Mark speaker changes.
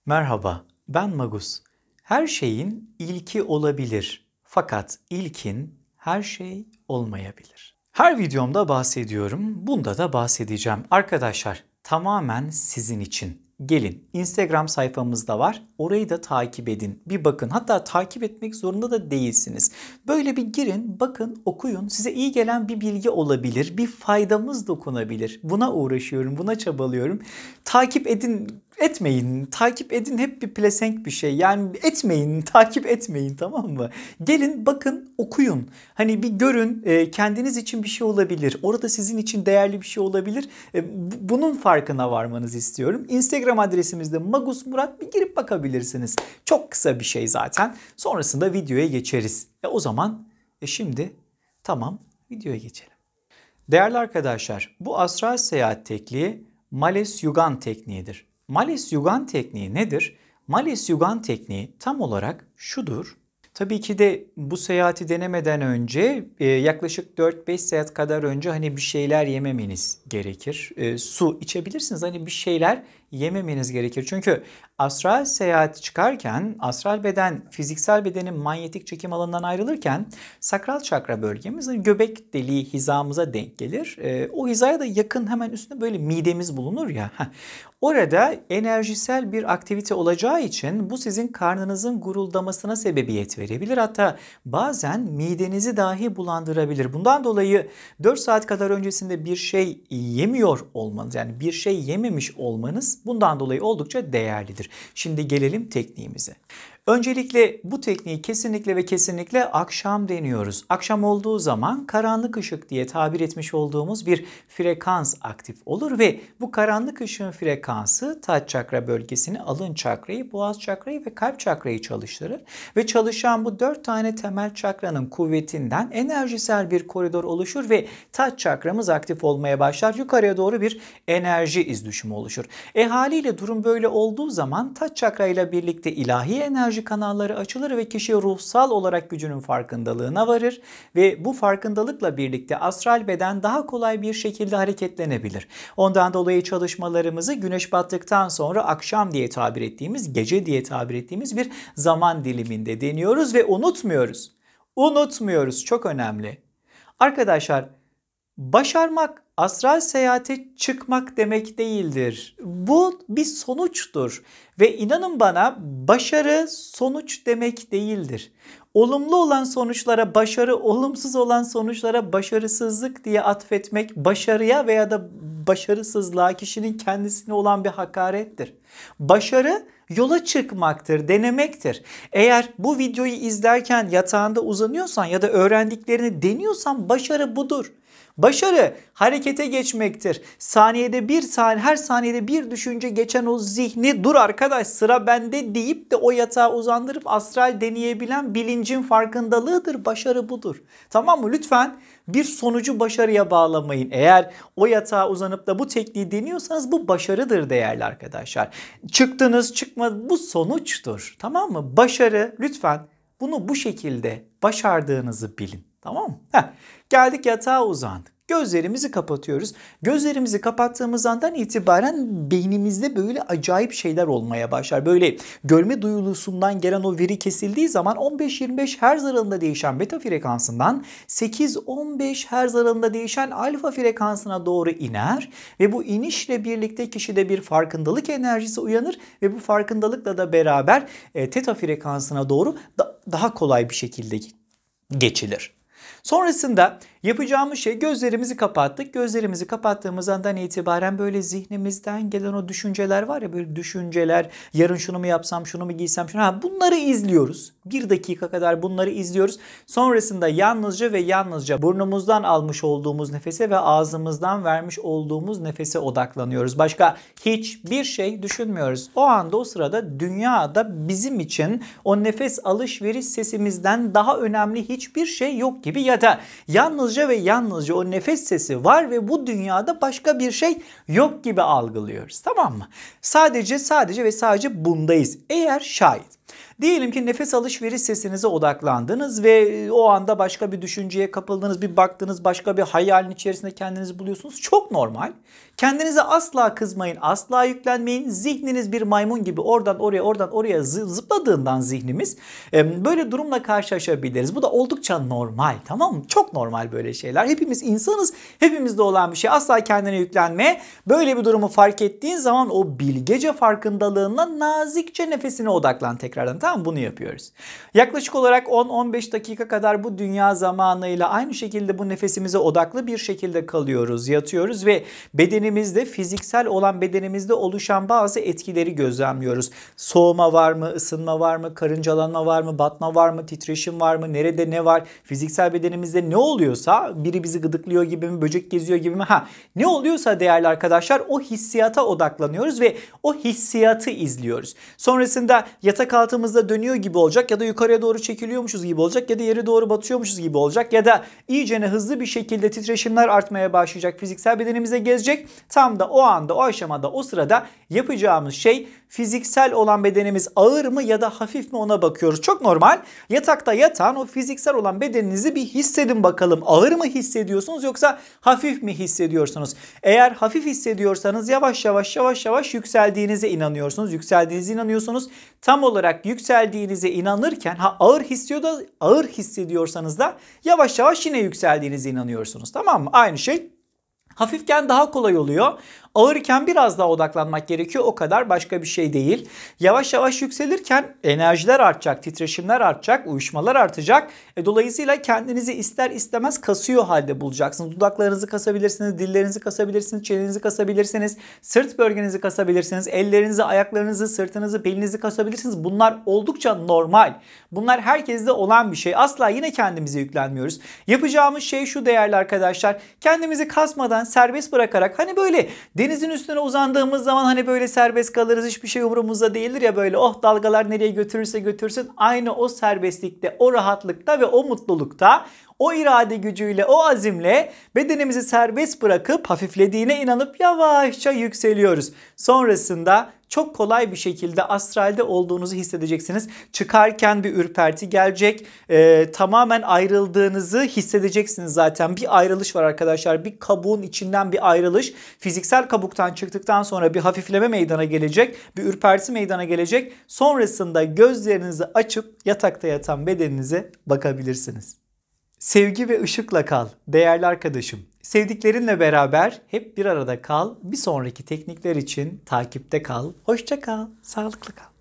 Speaker 1: Merhaba, ben Magus. Her şeyin ilki olabilir. Fakat ilkin her şey olmayabilir. Her videomda bahsediyorum, bunda da bahsedeceğim. Arkadaşlar, tamamen sizin için. Gelin, Instagram sayfamızda var. Orayı da takip edin. Bir bakın. Hatta takip etmek zorunda da değilsiniz. Böyle bir girin, bakın, okuyun. Size iyi gelen bir bilgi olabilir. Bir faydamız dokunabilir. Buna uğraşıyorum, buna çabalıyorum. Takip edin. Etmeyin. Takip edin hep bir pelesenk bir şey. Yani etmeyin, takip etmeyin, tamam mı? Gelin, bakın, okuyun. Hani bir görün, kendiniz için bir şey olabilir. Orada sizin için değerli bir şey olabilir. Bunun farkına varmanızı istiyorum. Instagram adresimizde Magus Murat, bir girip bakabilirsiniz. Çok kısa bir şey zaten. Sonrasında videoya geçeriz. O zaman şimdi tamam, videoya geçelim. Değerli arkadaşlar, bu astral seyahat tekniği Males Yugan tekniğidir. Males Yugan tekniği nedir? Males Yugan tekniği tam olarak şudur. Tabii ki de bu seyahati denemeden önce yaklaşık 4-5 saat kadar önce hani bir şeyler yememeniz gerekir. Su içebilirsiniz, hani bir şeyler yememeniz gerekir. Çünkü astral seyahati çıkarken astral beden fiziksel bedenin manyetik çekim alanından ayrılırken sakral çakra bölgemiz hani göbek deliği hizamıza denk gelir. O hizaya da yakın hemen üstünde böyle midemiz bulunur ya. Orada enerjisel bir aktivite olacağı için bu sizin karnınızın guruldamasına sebebiyet verebilir. Hatta bazen midenizi dahi bulandırabilir. Bundan dolayı 4 saat kadar öncesinde bir şey yemiyor olmanız, yani bir şey yememiş olmanız bundan dolayı oldukça değerlidir. Şimdi gelelim tekniğimize. Öncelikle bu tekniği kesinlikle ve kesinlikle akşam deniyoruz. Akşam olduğu zaman karanlık ışık diye tabir etmiş olduğumuz bir frekans aktif olur ve bu karanlık ışığın frekansı taç çakra bölgesini, alın çakrayı, boğaz çakrayı ve kalp çakrayı çalıştırır. Ve çalışan bu 4 tane temel çakranın kuvvetinden enerjisel bir koridor oluşur ve taç çakramız aktif olmaya başlar. Yukarıya doğru bir enerji izdüşümü oluşur. Haliyle durum böyle olduğu zaman taç çakrayla birlikte ilahi enerji kanalları açılır ve kişi ruhsal olarak gücünün farkındalığına varır ve bu farkındalıkla birlikte astral beden daha kolay bir şekilde hareketlenebilir. Ondan dolayı çalışmalarımızı güneş battıktan sonra akşam diye tabir ettiğimiz, gece diye tabir ettiğimiz bir zaman diliminde deniyoruz ve unutmuyoruz. Unutmuyoruz, çok önemli. Arkadaşlar, başarmak astral seyahate çıkmak demek değildir. Bu bir sonuçtur ve inanın bana, başarı sonuç demek değildir. Olumlu olan sonuçlara başarı, olumsuz olan sonuçlara başarısızlık diye atfetmek başarıya veya da başarısızlığa kişinin kendisine olan bir hakarettir. Başarı yola çıkmaktır, denemektir. Eğer bu videoyu izlerken yatağında uzanıyorsan ya da öğrendiklerini deniyorsan başarı budur. Başarı harekete geçmektir. Her saniyede bir düşünce geçen o zihni, dur arkadaş sıra bende deyip de o yatağa uzandırıp astral deneyebilen bilincin farkındalığıdır. Başarı budur. Tamam mı? Lütfen bir sonucu başarıya bağlamayın. Eğer o yatağa uzanıp da bu tekniği deniyorsanız bu başarıdır değerli arkadaşlar. Çıktınız, çıkmadınız, bu sonuçtur. Tamam mı? Başarı, lütfen bunu bu şekilde başardığınızı bilin. Tamam mı? Geldik, yatağa uzandık. Gözlerimizi kapatıyoruz. Gözlerimizi kapattığımız andan itibaren beynimizde böyle acayip şeyler olmaya başlar. Böyle görme duyulusundan gelen o veri kesildiği zaman 15-25 Hz aralığında değişen beta frekansından 8-15 Hz aralığında değişen alfa frekansına doğru iner ve bu inişle birlikte kişide bir farkındalık enerjisi uyanır ve bu farkındalıkla da beraber teta frekansına doğru daha kolay bir şekilde geçilir. Sonrasında yapacağımız şey, gözlerimizi kapattık. Gözlerimizi kapattığımız andan itibaren böyle zihnimizden gelen o düşünceler var ya, böyle düşünceler, yarın şunu mu yapsam, şunu mu giysem, bunları izliyoruz. 1 dakika kadar bunları izliyoruz. Sonrasında yalnızca ve yalnızca burnumuzdan almış olduğumuz nefese ve ağzımızdan vermiş olduğumuz nefese odaklanıyoruz. Başka hiçbir şey düşünmüyoruz. O anda, o sırada dünyada bizim için o nefes alışveriş sesimizden daha önemli hiçbir şey yok gibi, ya da yalnızca ve yalnızca o nefes sesi var ve bu dünyada başka bir şey yok gibi algılıyoruz. Tamam mı? Sadece ve sadece bundayız. Eğer şayet Diyelim ki nefes alışveriş sesinize odaklandınız ve o anda başka bir düşünceye kapıldınız, bir baktınız başka bir hayalin içerisinde kendinizi buluyorsunuz. Çok normal. Kendinize asla kızmayın, asla yüklenmeyin. Zihniniz bir maymun gibi oradan oraya zıpladığından zihnimiz böyle durumla karşılaşabiliriz. Bu da oldukça normal, tamam mı? Çok normal böyle şeyler. Hepimiz insanız, hepimizde olan bir şey. Asla kendine yüklenme. Böyle bir durumu fark ettiğin zaman o bilgece farkındalığınla nazikçe nefesine odaklan tekrardan. Tamam, bunu yapıyoruz. Yaklaşık olarak 10-15 dakika kadar bu dünya zamanıyla aynı şekilde bu nefesimize odaklı bir şekilde kalıyoruz, yatıyoruz ve bedenimizde, fiziksel olan bedenimizde oluşan bazı etkileri gözlemliyoruz. Soğuma var mı, ısınma var mı, karıncalanma var mı, batma var mı, titreşim var mı, nerede ne var, fiziksel bedenimizde ne oluyorsa, biri bizi gıdıklıyor gibi mi, böcek geziyor gibi mi, ne oluyorsa değerli arkadaşlar o hissiyata odaklanıyoruz ve o hissiyatı izliyoruz. Sonrasında yatak altımızda dönüyor gibi olacak ya da yukarıya doğru çekiliyormuşuz gibi olacak ya da yere doğru batıyormuşuz gibi olacak ya da iyicene hızlı bir şekilde titreşimler artmaya başlayacak, fiziksel bedenimize gezecek. Tam da o anda, o aşamada, o sırada yapacağımız şey fiziksel olan bedenimiz ağır mı ya da hafif mi ona bakıyoruz. Çok normal. Yatakta yatan o fiziksel olan bedeninizi bir hissedin bakalım. Ağır mı hissediyorsunuz yoksa hafif mi hissediyorsunuz? Eğer hafif hissediyorsanız yavaş yavaş yükseldiğinize inanıyorsunuz. Tam olarak yükseldiğinize inanırken ağır hissediyorsanız da yavaş yavaş yine yükseldiğinize inanıyorsunuz. Tamam mı? Aynı şey. Hafifken daha kolay oluyor. Ağırken biraz daha odaklanmak gerekiyor. O kadar, başka bir şey değil. Yavaş yavaş yükselirken enerjiler artacak, titreşimler artacak, uyuşmalar artacak. Dolayısıyla kendinizi ister istemez kasıyor halde bulacaksınız. Dudaklarınızı kasabilirsiniz, dillerinizi kasabilirsiniz, çenenizi kasabilirsiniz, sırt bölgenizi kasabilirsiniz, ellerinizi, ayaklarınızı, sırtınızı, belinizi kasabilirsiniz. Bunlar oldukça normal. Bunlar herkeste olan bir şey. Asla yine kendimize yüklenmiyoruz. Yapacağımız şey şu değerli arkadaşlar. Kendimizi kasmadan, serbest bırakarak, hani böyle denizin üstüne uzandığımız zaman hani böyle serbest kalırız, hiçbir şey umurumuzda değildir ya, böyle oh dalgalar nereye götürürse götürsün, aynı o serbestlikte, o rahatlıkta ve o mutlulukta, o irade gücüyle, o azimle bedenimizi serbest bırakıp hafiflediğine inanıp yavaşça yükseliyoruz. Sonrasında çok kolay bir şekilde astralde olduğunuzu hissedeceksiniz. Çıkarken bir ürperti gelecek. Tamamen ayrıldığınızı hissedeceksiniz zaten. Bir ayrılış var arkadaşlar. Bir kabuğun içinden bir ayrılış. Fiziksel kabuktan çıktıktan sonra bir hafifleme meydana gelecek. Bir ürperti meydana gelecek. Sonrasında gözlerinizi açıp yatakta yatan bedeninize bakabilirsiniz. Sevgi ve ışıkla kal değerli arkadaşım. Sevdiklerinle beraber hep bir arada kal. Bir sonraki teknikler için takipte kal. Hoşça kal, sağlıklı kal.